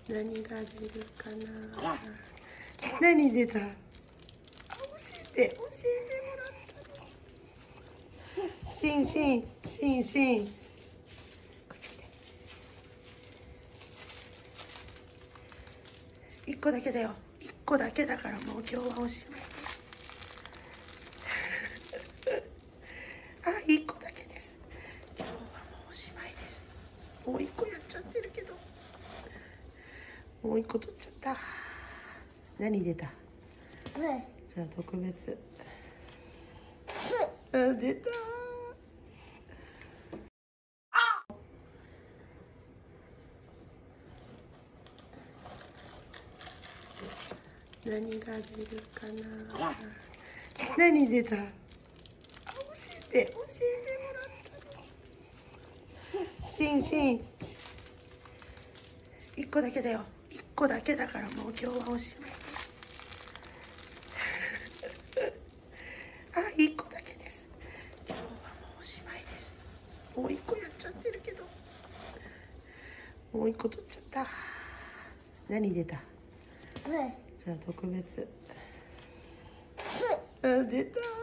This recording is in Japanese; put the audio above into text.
何が出るかな。何出た？教えてもらったの。シンシン、シンシン。こっち来て。一個だけだよ。一個だけだからもう今日はおしまいです。あ、一個だけです。今日はもうおしまいです。もう一個やっちゃってるけど。もう一個取っちゃった。何出た？じゃあ特別。あ、出た。何が出るかな。何出た？教えてもらったの。シンシン。一個だけだよ。一個だけだからもう今日はおしまいです。あ、一個だけです。今日はもうおしまいです。もう一個やっちゃってるけど。もう一個取っちゃった。何出た？じゃあ特別。あ、出た。